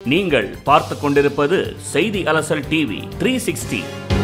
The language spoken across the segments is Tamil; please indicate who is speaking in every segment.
Speaker 1: நீங்கள் பார்த்து கொண்டிருப்பது செய்தி அலசல் TV 360.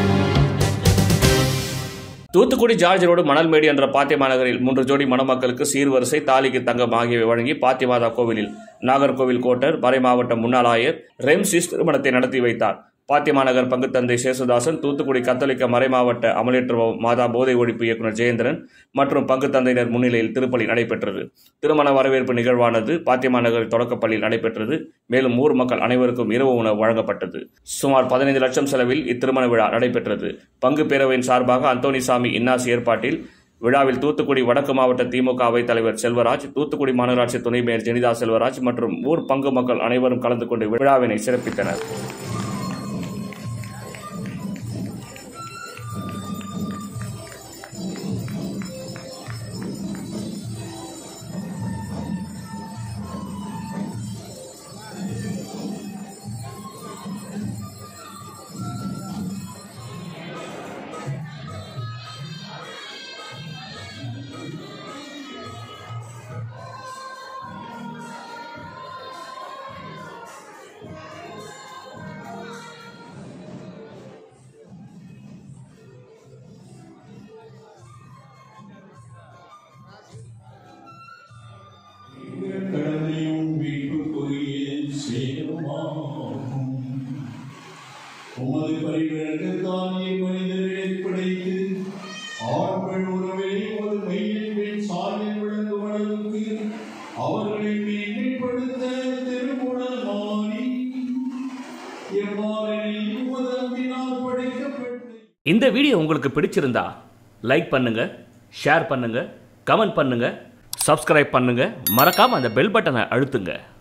Speaker 1: Thoothukudi George road Manalmedu என்ற பாத்திமா நகரில் 3 ஜோடி மணமக்களுக்கு சீர்வரிசை, தாலிக்கு தங்கம் ஆகியவை வழங்கி பாத்திமாதா கோவிலில் நாகர்கோவில் கோட்டர் மறைமாவட்ட முன்னாள் ஆயர் ரெம்சிஸ் திருமணத்தை நடத்தி வைத்தார். பாத்திமா நகர் பங்கு தந்தை சேசுதாசன், தூத்துக்குடி கத்தோலிக்க மறைமாவட்ட அமலேற்று மாதா போதை ஒழிப்பு இயக்குநர் ஜெயேந்திரன் மற்றும் பங்கு தந்தையினர் முன்னிலையில் திருப்பலி நடைபெற்றது. திருமண வரவேற்பு நிகழ்வானது பாத்திமா நகர் தொடக்கப்பள்ளியில் நடைபெற்றது. மேலும் ஊர் மக்கள் அனைவருக்கும் இரவு உணவு வழங்கப்பட்டது. சுமார் 15 லட்சம் செலவில் இத்திருமண விழா நடைபெற்றது. பங்கு பேரவையின் சார்பாக அந்தோனிசாமி இன்னாசி ஏற்பாட்டில் விழாவில் தூத்துக்குடி வடக்கு மாவட்ட திமுக அவைத் தலைவர் செல்வராஜ், தூத்துக்குடி மாநகராட்சி துணை மேயர் ஜெனிதா செல்வராஜ் மற்றும் ஊர் பங்கு மக்கள் அனைவரும் கலந்து கொண்டு விழாவினை சிறப்பித்தனர்.
Speaker 2: உமது பரிவர்களுக்கான மனிதர்களை படைத்து ஆண்கள் உறவில் ஒரு மெய்யின் சாலில் விளங்கும் அளவுக்கு அவர்களை மேன்மைப்படுத்த திருமுடல் மாறி எவ்வாறு உமது அன்பினால் படைக்கப்பட்டு.
Speaker 1: இந்த வீடியோ உங்களுக்கு பிடிச்சிருந்தா லைக் பண்ணுங்க, ஷேர் பண்ணுங்க, கமெண்ட் பண்ணுங்க, சப்ஸ்கிரைப் பண்ணுங்க, மறக்காம அந்த பெல் பட்டனை அழுத்துங்க.